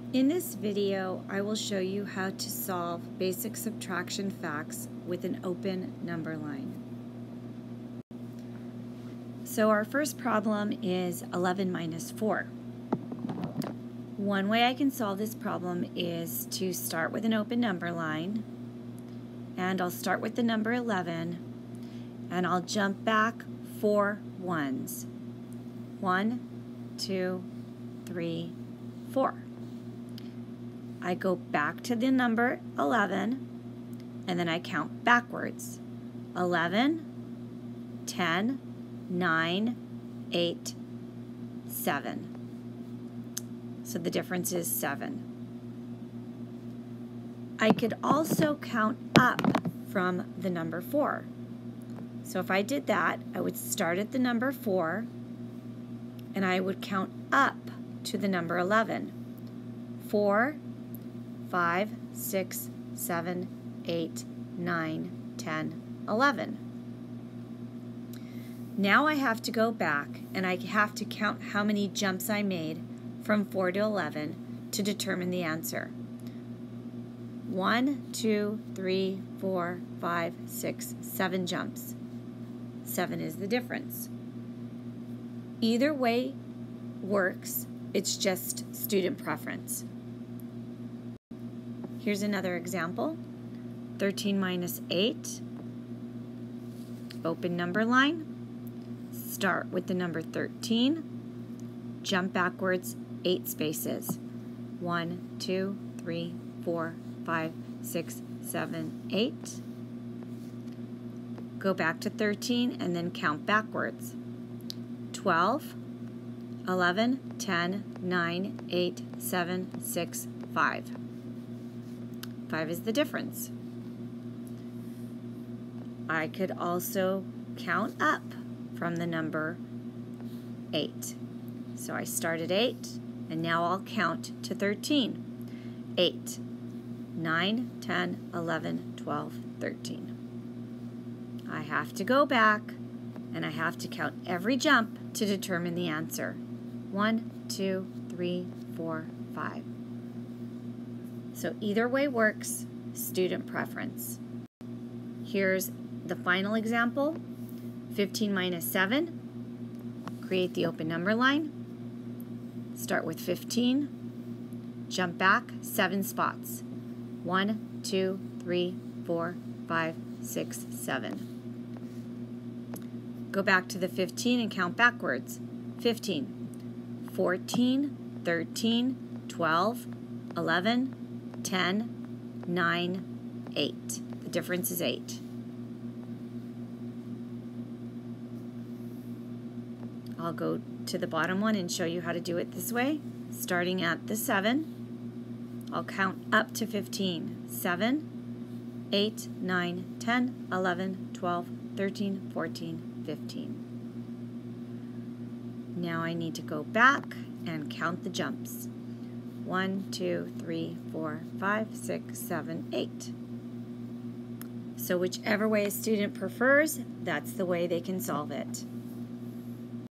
In this video, I will show you how to solve basic subtraction facts with an open number line. So our first problem is 11 minus 4. One way I can solve this problem is to start with an open number line, and I'll start with the number 11, and I'll jump back 4 ones. 1, 2, 3, 4. I go back to the number 11, and then I count backwards. 11, 10, 9, 8, 7. So the difference is 7. I could also count up from the number 4. So if I did that, I would start at the number 4, and I would count up to the number 11. 4, 5, 6, 7, 8, 9, 10, 11. Now I have to go back and I have to count how many jumps I made from 4 to 11 to determine the answer. 1, 2, 3, 4, 5, 6, 7 jumps. 7 is the difference. Either way works, it's just student preference. Here's another example. 13 minus 8. Open number line. Start with the number 13. Jump backwards 8 spaces. 1, 2, 3, 4, 5, 6, 7, 8. Go back to 13 and then count backwards. 12, 11, 10, 9, 8, 7, 6, 5. 5 is the difference. I could also count up from the number 8. So I start at 8, and now I'll count to 13. 8, 9, 10, 11, 12, 13. I have to go back, and I have to count every jump to determine the answer. 1, 2, 3, 4, 5. So either way works, student preference. Here's the final example. 15 minus 7. Create the open number line. Start with 15. Jump back 7 spots. 1, 2, 3, 4, 5, 6, 7. Go back to the 15 and count backwards. 15, 14, 13, 12, 11, 10, 9, 8. The difference is 8. I'll go to the bottom one and show you how to do it this way. Starting at the 7, I'll count up to 15. 7, 8, 9, 10, 11, 12, 13, 14, 15. Now I need to go back and count the jumps. 1, 2, 3, 4, 5, 6, 7, 8. So whichever way a student prefers, that's the way they can solve it.